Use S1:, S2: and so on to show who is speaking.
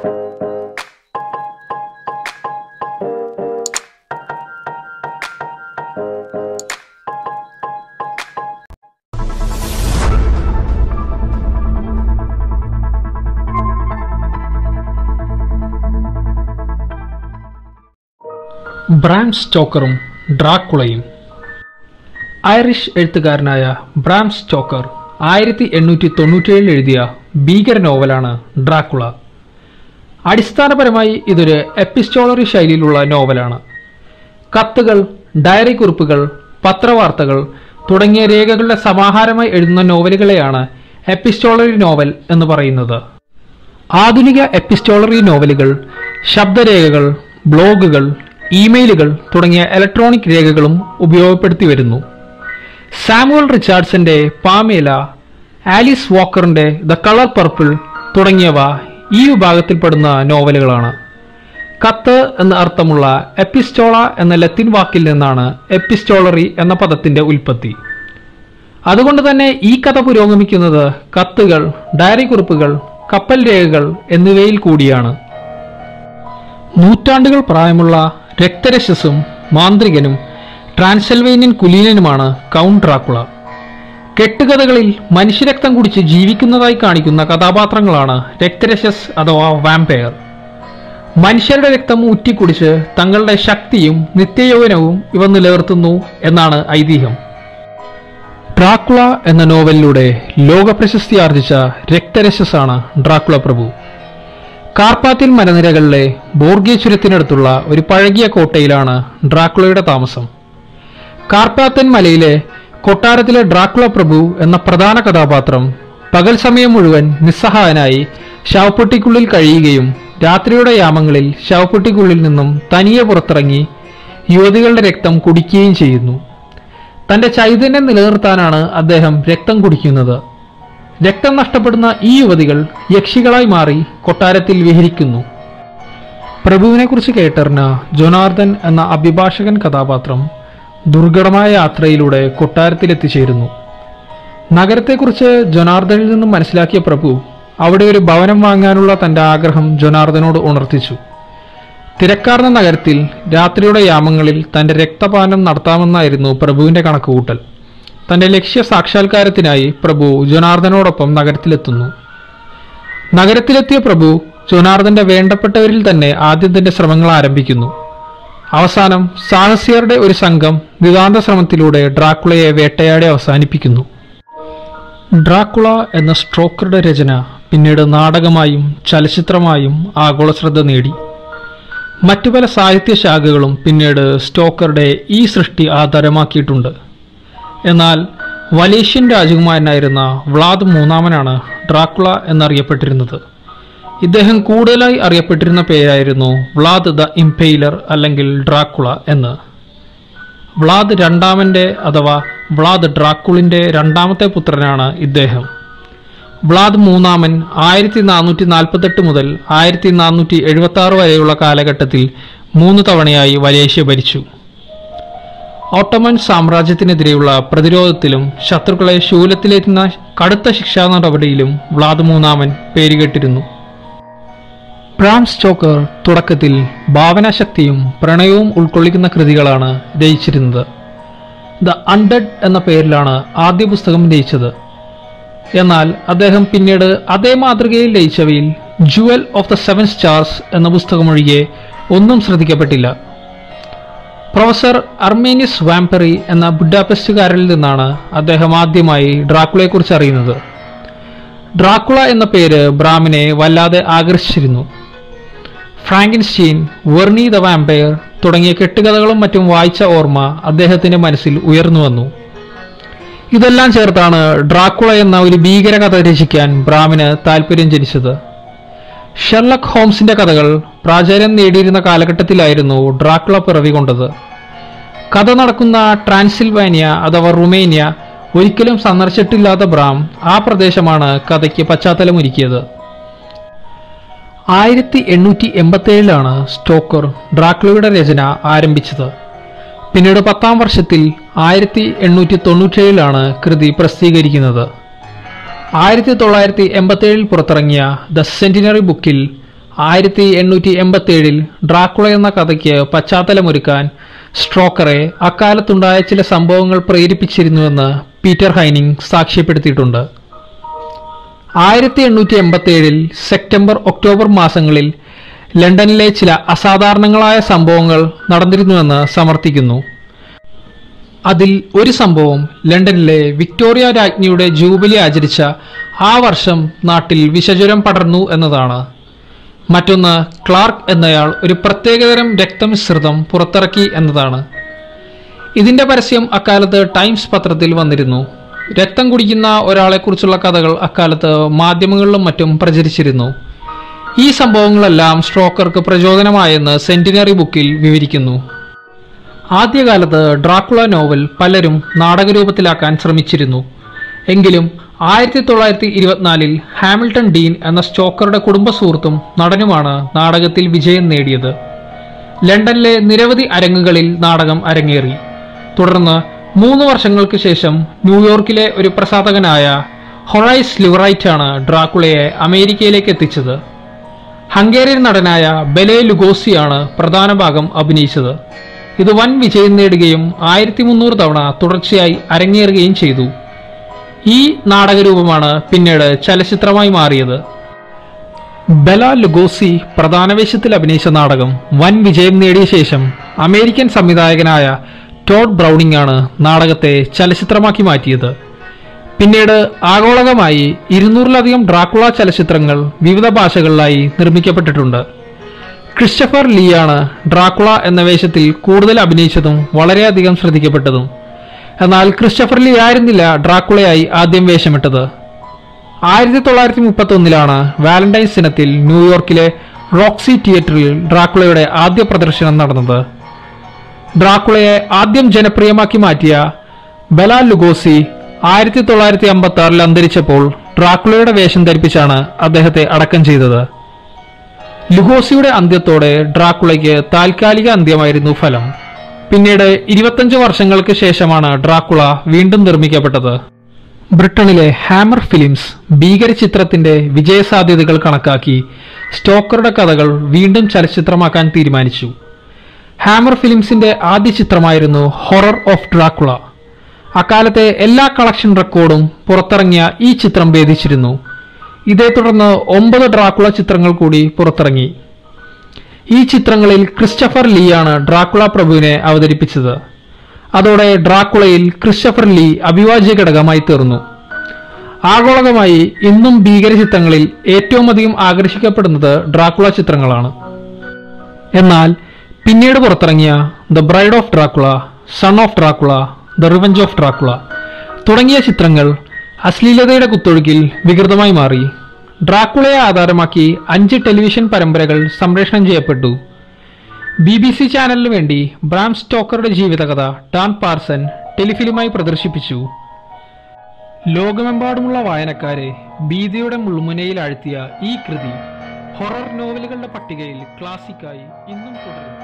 S1: Bram സ്റ്റോക്കറും ഡ്രാക്കുളയും. Irish എഴുത്തുകാരനായ ബ്രാം സ്റ്റോക്കർ 1897 എഴുതിയ ഭീകര നോവലാണ് ഡ്രാക്കുള. അടിസ്ഥാനപരമായി ഇതൊരു എപ്പിസ്റ്റോളറി ശൈലിയിലുള്ള നോവലാണ്. കത്തുകൾ, ഡയറി കുറിപ്പുകൾ, പത്രവാർത്തകൾ തുടങ്ങിയ രേഖകളുടെ സമാഹാരമായി എഴുതുന്ന നോവലുകളെയാണ് എപ്പിസ്റ്റോളറി നോവൽ എന്ന് പറയുന്നത്. ആധുനിക എപ്പിസ്റ്റോളറി നോവലുകൾ ശബ്ദരേഖകൾ, ബ്ലോഗുകൾ, ഇമെയിലുകൾ തുടങ്ങിയ ഇലക്ട്രോണിക് രേഖകളും ഉപയോഗപ്പെടുത്തി വരുന്നു. സാമുവൽ റിച്ചാർഡ്സന്റെ പാമേല, ആലിസ് വാക്കറിന്റെ ദ കളർ പർപ്പിൾ തുടങ്ങിയവ ഈ വിഭാഗത്തിൽപ്പെടുന്ന നോവലുകളാണ്. കത്ത് എന്ന അർത്ഥമുള്ള എപ്പിസ്റ്റോള എന്ന ലത്തീൻ വാക്കിൽ നിന്നാണ് എപ്പിസ്റ്റോളറി എന്ന പദത്തിന്റെ ഉൽപ്പത്തി. അതുകൊണ്ട് തന്നെ ഈ കഥ പുരോഗമിക്കുന്നത് കത്തുകൾ, ഡയറി കുറിപ്പുകൾ, കപ്പൽ രേഖകൾ എന്നിവയിൽ കൂടിയാണ്. നൂറ്റാണ്ടുകൾ പ്രായമുള്ള രക്തരക്ഷസും മാന്ത്രികനും ട്രാൻസിൽവേനിയൻ കുലീനനുമാണ് കൗണ്ട് ഡ്രാക്കുള. കെട്ടുകഥകളിൽ മനുഷ്യരക്തം കുടിച്ച് ജീവിക്കുന്നതായി കാണിക്കുന്ന കഥാപാത്രങ്ങളാണ് രക്തരക്ഷസ് അഥവാ വാമ്പയർ. മനുഷ്യരുടെ രക്തം ഊറ്റിക്കുടിച്ച് തങ്ങളുടെ ശക്തിയും നിത്യയൗവനവും ഇവ നിലനിർത്തുന്നു എന്നാണ് ഐതിഹ്യം. ഡ്രാക്കുള എന്ന നോവലിലൂടെ ലോകപ്രശസ്തി ആർജിച്ച രക്തരക്ഷസാണ് ഡ്രാക്കുള പ്രഭു. കാർപ്പാത്യൻ മലനിരകളിലെ ബോർഗേ ചുരത്തിനടുത്തുള്ള ഒരു പഴകിയ കോട്ടയിലാണ് ഡ്രാക്കുളയുടെ താമസം. കാർപ്പാത്യൻ മലയിലെ കൊട്ടാരത്തിലെ ഡ്രാക്കുള പ്രഭു എന്ന പ്രധാന കഥാപാത്രം പകൽ സമയം മുഴുവൻ നിസ്സഹായനായി ശവപ്പെട്ടിക്കുള്ളിൽ കഴിയുകയും രാത്രിയുടെ യാമങ്ങളിൽ ശവപ്പെട്ടിക്കുള്ളിൽ നിന്നും തനിയെ പുറത്തിറങ്ങി യുവതികളുടെ രക്തം കുടിക്കുകയും ചെയ്യുന്നു. തന്റെ ചൈതന്യം നിലനിർത്താനാണ് അദ്ദേഹം രക്തം കുടിക്കുന്നത്. രക്തം നഷ്ടപ്പെടുന്ന ഈ യുവതികൾ യക്ഷികളായി മാറി കൊട്ടാരത്തിൽ വിഹരിക്കുന്നു. പ്രഭുവിനെക്കുറിച്ച് കേട്ടറിഞ്ഞ ജൊനാർദൻ എന്ന അഭിഭാഷകൻ കഥാപാത്രം ദുർഘടമായ യാത്രയിലൂടെ കൊട്ടാരത്തിലെത്തിച്ചേരുന്നു. നഗരത്തെക്കുറിച്ച് ജൊനാർദനിൽ നിന്നും മനസ്സിലാക്കിയ പ്രഭു അവിടെ ഒരു ഭവനം വാങ്ങാനുള്ള തന്റെ ആഗ്രഹം ജൊനാർദനോട് ഉണർത്തിച്ചു. തിരക്കാർന്ന നഗരത്തിൽ രാത്രിയുടെ യാമങ്ങളിൽ തന്റെ രക്തപാനം നടത്താമെന്നായിരുന്നു പ്രഭുവിന്റെ കണക്കുകൂട്ടൽ. തന്റെ ലക്ഷ്യ സാക്ഷാത്കാരത്തിനായി പ്രഭു ജൊനാർദനോടൊപ്പം നഗരത്തിലെത്തുന്നു. നഗരത്തിലെത്തിയ പ്രഭു ജൊനാർദന്റെ വേണ്ടപ്പെട്ടവരിൽ തന്നെ ആദ്യം തന്റെ ശ്രമങ്ങൾ ആരംഭിക്കുന്നു. അവസാനം സാഹസികരുടെ ഒരു സംഘം നിതാന്ത ശ്രമത്തിലൂടെ ഡ്രാക്കുളയെ വേട്ടയാടി അവസാനിപ്പിക്കുന്നു. ഡ്രാക്കുള എന്ന സ്റ്റോക്കറുടെ രചന പിന്നീട് നാടകമായും ചലച്ചിത്രമായും ആഗോള ശ്രദ്ധ നേടി. മറ്റു പല സാഹിത്യ ശാഖകളും പിന്നീട് സ്റ്റോക്കറുടെ ഈ സൃഷ്ടി ആധാരമാക്കിയിട്ടുണ്ട്. എന്നാൽ വലേഷ്യൻ രാജകുമാരനായിരുന്ന വ്ളാദ് മൂന്നാമനാണ് ഡ്രാക്കുള എന്നറിയപ്പെട്ടിരുന്നത്. ഇദ്ദേഹം കൂടുതലായി അറിയപ്പെട്ടിരുന്ന പേരായിരുന്നു വ്ളാദ് ദ ഇംപെയിലർ അല്ലെങ്കിൽ ഡ്രാക്കുള എന്ന്. വ്ളാദ് രണ്ടാമന്റെ അഥവാ വ്ളാദ് ഡ്രാക്കുളിന്റെ രണ്ടാമത്തെ പുത്രനാണ് ഇദ്ദേഹം. വ്ളാദ് മൂന്നാമൻ 1448 മുതൽ 1476 വരെയുള്ള കാലഘട്ടത്തിൽ 3 തവണയായി വലേഷ്യ ഭരിച്ചു. ഓട്ടോമൻ സാമ്രാജ്യത്തിനെതിരെയുള്ള പ്രതിരോധത്തിലും ശത്രുക്കളെ ശൂലത്തിലേറ്റുന്ന കടുത്ത ശിക്ഷാ നടപടിയിലും വ്ളാദ് മൂന്നാമൻ പേരുകേട്ടിരുന്നു. ബ്രാം സ്റ്റോക്കർ തുടക്കത്തിൽ ഭാവനാശക്തിയും പ്രണയവും ഉൾക്കൊള്ളിക്കുന്ന കൃതികളാണ് രചിച്ചിരുന്നത്. ദ അൺഡെഡ് എന്ന പേരിലാണ് ആദ്യ പുസ്തകം രചിച്ചത്. എന്നാൽ അദ്ദേഹം പിന്നീട് അതേ മാതൃകയിൽ രചിച്ചവയിൽ ജുവൽ ഓഫ് ദ 7 സ്റ്റാർസ് എന്ന പുസ്തകമൊഴികെ ഒന്നും ശ്രദ്ധിക്കപ്പെട്ടില്ല. പ്രൊഫസർ അർമേനിയസ് വാംപെറി എന്ന ബുഡാപെസ്റ്റുകാരിൽ നിന്നാണ് അദ്ദേഹം ആദ്യമായി ഡ്രാക്കുളയെക്കുറിച്ച് അറിയുന്നത്. ഡ്രാക്കുള എന്ന പേര് ബ്രാമിനെ വല്ലാതെ ആകർഷിച്ചിരുന്നു. ഫ്രാങ്കൻസ്റ്റീൻ, വെർണി ദ വാമ്പയർ തുടങ്ങിയ കെട്ടുകഥകളും മറ്റും വായിച്ച ഓർമ്മ അദ്ദേഹത്തിന്റെ മനസ്സിൽ ഉയർന്നു വന്നു. ഇതെല്ലാം ചേർത്താണ് ഡ്രാക്കുള എന്ന ഒരു ഭീകര കഥ രചിക്കാൻ ബ്രാമിന് താല്പര്യം ജനിച്ചത്. ഷെർലക് ഹോംസിന്റെ കഥകൾ പ്രാചാര്യം നേടിയിരുന്ന കാലഘട്ടത്തിലായിരുന്നു ഡ്രാക്കുള പിറവി കൊണ്ടത്. കഥ നടക്കുന്ന ട്രാൻസിൽവാനിയ അഥവാ റുമേനിയ ഒരിക്കലും സന്ദർശിച്ചിട്ടില്ലാത്ത ബ്രാം ആ പ്രദേശമാണ് കഥയ്ക്ക് പശ്ചാത്തലമൊരുക്കിയത്. 1887 സ്റ്റോക്കർ ഡ്രാക്കുളയുടെ രചന ആരംഭിച്ചത്. പിന്നീട് 10ാം വർഷത്തിൽ 1897 കൃതി പ്രസിദ്ധീകരിക്കുന്നത്. 1987 പുറത്തിറങ്ങിയ ദ സെന്റിനറി ബുക്കിൽ 1887 ഡ്രാക്കുള എന്ന കഥയ്ക്ക് പശ്ചാത്തലമൊരുക്കാൻ സ്റ്റോക്കറെ അക്കാലത്തുണ്ടായ ചില സംഭവങ്ങൾ പ്രേരിപ്പിച്ചിരുന്നുവെന്ന് പീറ്റർ ഹൈനിങ് സാക്ഷ്യപ്പെടുത്തിയിട്ടുണ്ട്. 1887 സെപ്റ്റംബർ ഒക്ടോബർ മാസങ്ങളിൽ ലണ്ടനിലെ ചില അസാധാരണങ്ങളായ സംഭവങ്ങൾ നടന്നിരുന്നുവെന്ന് സമർത്ഥിക്കുന്നു. അതിൽ ഒരു സംഭവം ലണ്ടനിലെ വിക്ടോറിയ രാജ്ഞിയുടെ ജൂബിലി ആചരിച്ച ആ വർഷം നാട്ടിൽ വിഷജ്വരം പടർന്നു എന്നതാണ്. മറ്റൊന്ന്, ക്ലാർക്ക് എന്നയാൾ ഒരു പ്രത്യേകതരം രക്തമിശ്രിതം പുറത്തിറക്കി എന്നതാണ്. ഇതിന്റെ പരസ്യം അക്കാലത്ത് ടൈംസ് പത്രത്തിൽ വന്നിരുന്നു. രക്തം കുടിക്കുന്ന ഒരാളെക്കുറിച്ചുള്ള കഥകൾ അക്കാലത്ത് മാധ്യമങ്ങളിലും മറ്റും പ്രചരിച്ചിരുന്നു. ഈ സംഭവങ്ങളെല്ലാം സ്റ്റോക്കർക്ക് പ്രചോദനമായെന്ന് സെന്റിനറി ബുക്കിൽ വിവരിക്കുന്നു. ആദ്യകാലത്ത് ഡ്രാക്കുള നോവൽ പലരും നാടകരൂപത്തിലാക്കാൻ ശ്രമിച്ചിരുന്നു. എങ്കിലും 1924 ഹാമിൽട്ടൺ ഡീൻ എന്ന സ്റ്റോക്കറുടെ കുടുംബ സുഹൃത്തും നടനുമാണ് നാടകത്തിൽ വിജയം നേടിയത്. ലണ്ടനിലെ നിരവധി അരങ്ങുകളിൽ നാടകം അരങ്ങേറി. തുടർന്ന് 3 വർഷങ്ങൾക്ക് ശേഷം ന്യൂയോർക്കിലെ ഒരു പ്രസാധകനായ ഹൊറൈസ് ലിവറൈറ്റാണ് ഡ്രാക്കുളയെ അമേരിക്കയിലേക്ക് എത്തിച്ചത്. ഹംഗേറിയൻ നടനായ ബെലെ ലുഗോസിയാണ് പ്രധാന ഭാഗം അഭിനയിച്ചത്. ഇത് വൻ വിജയം നേടുകയും 1300 തവണ തുടർച്ചയായി അരങ്ങേറുകയും ചെയ്തു. ഈ നാടകരൂപമാണ് പിന്നീട് ചലച്ചിത്രമായി മാറിയത്. ബെല ലുഗോസി പ്രധാന വേഷത്തിൽ അഭിനയിച്ച നാടകം വൻ വിജയം നേടിയ ശേഷം അമേരിക്കൻ സംവിധായകനായ ടോഡ് ബ്രൗണിംഗ് ആണ് നാടകത്തെ ചലച്ചിത്രമാക്കി മാറ്റിയത്. പിന്നീട് ആഗോളകമായി 200-ലധികം ഡ്രാക്കുള ചലച്ചിത്രങ്ങൾ വിവിധ ഭാഷകളിലായി നിർമ്മിക്കപ്പെട്ടിട്ടുണ്ട്. ക്രിസ്റ്റഫർ ലീ ആണ് ഡ്രാക്കുള എന്ന വേഷത്തിൽ കൂടുതൽ അഭിനയിച്ചതും വളരെയധികം ശ്രദ്ധിക്കപ്പെട്ടതും. എന്നാൽ ക്രിസ്റ്റഫർ ലീ ആയിരുന്നില്ല ഡ്രാക്കുളയായി ആദ്യം വേഷമിട്ടത്. 1931 വാലന്റൈൻസ് ദിനത്തിൽ ന്യൂയോർക്കിലെ റോക്സി തിയേറ്ററിൽ ഡ്രാക്കുളയുടെ ആദ്യ പ്രദർശനം നടന്നത്. ഡ്രാക്കുളയെ ആദ്യം ജനപ്രിയമാക്കി മാറ്റിയ ബെല ലുഗോസി 1956 അന്തരിച്ചപ്പോൾ ഡ്രാക്കുളയുടെ വേഷം ധരിപ്പിച്ചാണ് അദ്ദേഹത്തെ അടക്കം ചെയ്തത്. ലുഗോസിയുടെ അന്ത്യത്തോടെ ഡ്രാക്കുളയ്ക്ക് താൽക്കാലിക അന്ത്യമായിരുന്നു ഫലം. പിന്നീട് 25 വർഷങ്ങൾക്ക് ശേഷമാണ് ഡ്രാക്കുള വീണ്ടും നിർമ്മിക്കപ്പെട്ടത്. ബ്രിട്ടനിലെ ഹാമർ ഫിലിംസ് ഭീകരചിത്രത്തിന്റെ വിജയസാധ്യതകൾ കണക്കാക്കി സ്റ്റോക്കറുടെ കഥകൾ വീണ്ടും ചലച്ചിത്രമാക്കാൻ തീരുമാനിച്ചു. ഹാമർ ഫിലിംസിന്റെ ആദ്യ ചിത്രമായിരുന്നു ഹൊറർ ഓഫ് ഡ്രാക്കുള. അക്കാലത്തെ എല്ലാ കളക്ഷൻ റെക്കോർഡും പുറത്തിറങ്ങിയ ഈ ചിത്രം ഭേദിച്ചിരുന്നു. ഇതേ തുടർന്ന് 9 ഡ്രാക്കുള ചിത്രങ്ങൾ കൂടി പുറത്തിറങ്ങി. ഈ ചിത്രങ്ങളിൽ ക്രിസ്റ്റഫർ ലീ ആണ് ഡ്രാക്കുള പ്രഭുവിനെ അവതരിപ്പിച്ചത്. അതോടെ ഡ്രാക്കുളയിൽ ക്രിസ്റ്റഫർ ലീ അവിഭാജ്യ ഘടകമായി തീർന്നു. ആഗോളകമായി ഇന്നും ഭീകരചിത്രങ്ങളിൽ ഏറ്റവും അധികം ആകർഷിക്കപ്പെടുന്നത് ഡ്രാക്കുള ചിത്രങ്ങളാണ്. എന്നാൽ പിന്നീട് പുറത്തിറങ്ങിയ the bride of Dracula, son of Dracula, the revenge of Dracula തുടങ്ങിയ ചിത്രങ്ങൾ അശ്ലീലതയുടെ കുത്തൊഴുക്കിൽ വികൃതമായി മാറി. ഡ്രാക്കുളയെ ആധാരമാക്കി 5 ടെലിവിഷൻ പരമ്പരകൾ സംപ്രേഷണം ചെയ്യപ്പെട്ടു. BBC ചാനലിനു വേണ്ടി ബ്രാം സ്റ്റോക്കറുടെ ജീവിതകഥ ഡാൻ പാർസൺ ടെലിഫിലിമായി പ്രദർശിപ്പിച്ചു. ലോകമെമ്പാടുമുള്ള വായനക്കാരെ ഭീതിയുടെ മുൾമുനയിൽ ആഴ്ത്തിയ ഈ കൃതി ഹൊറർ നോവലുകളുടെ പട്ടികയിൽ ക്ലാസിക്കായി ഇന്നും തുടരുന്നു.